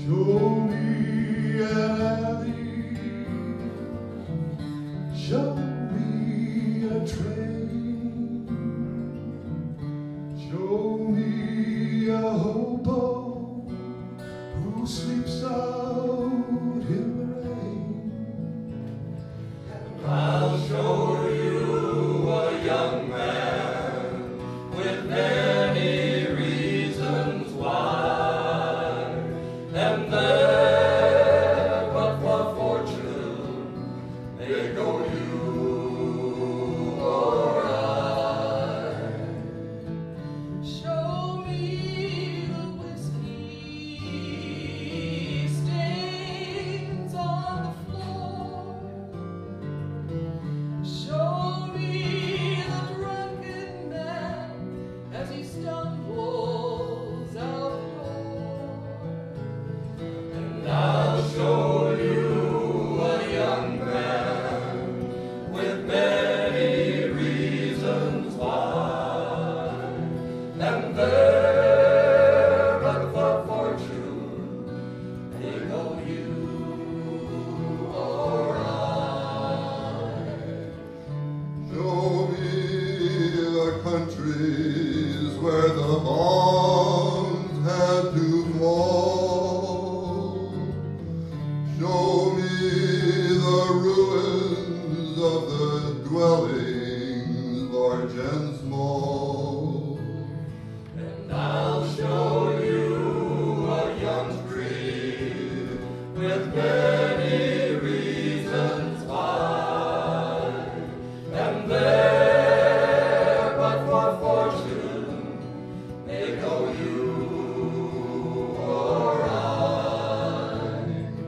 Show me an alley, show me a train, show me a hobo who sleeps out in the rain. And I'll show you a young man with many reasons why, and there but for fortune may go you or I. Show me the whiskey stains on the floor. Show me the drunken man as he stumbles out the door. And I'll show you a young man with many reasons why, and there but for fortune may go you or I. Show me the countries where the bombs had to fall. Show me the ruins of the dwellings, large and small. And I'll show you a young tree with many reasons why, and there but for fortune may go you or I.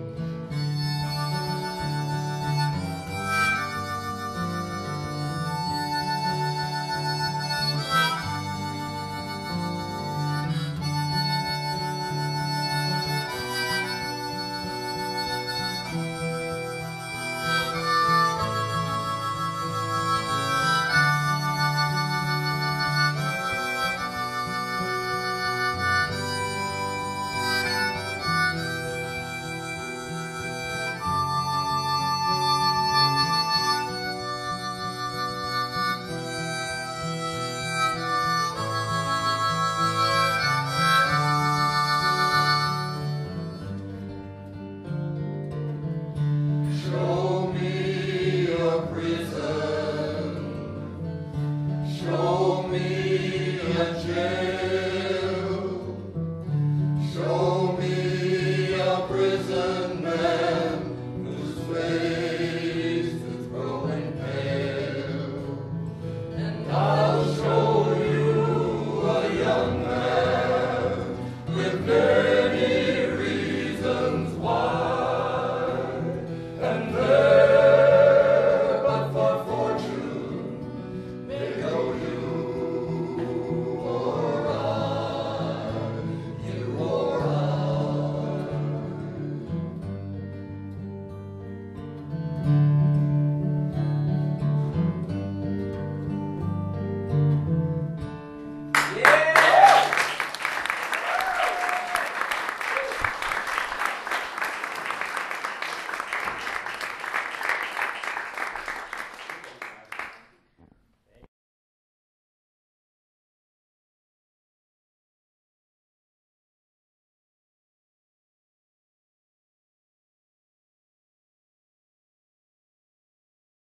Show me a prison, show me a jail.